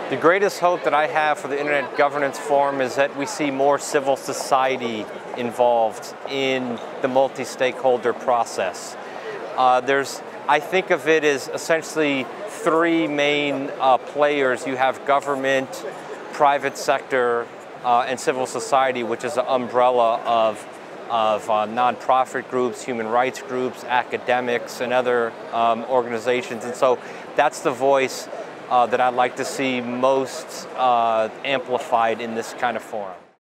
The greatest hope that I have for the Internet Governance Forum is that we see more civil society involved in the multi-stakeholder process. I think of it as essentially three main players. You have government, private sector, and civil society, which is an umbrella of nonprofit groups, human rights groups, academics, and other organizations. And so that's the voice that I'd like to see most amplified in this kind of forum.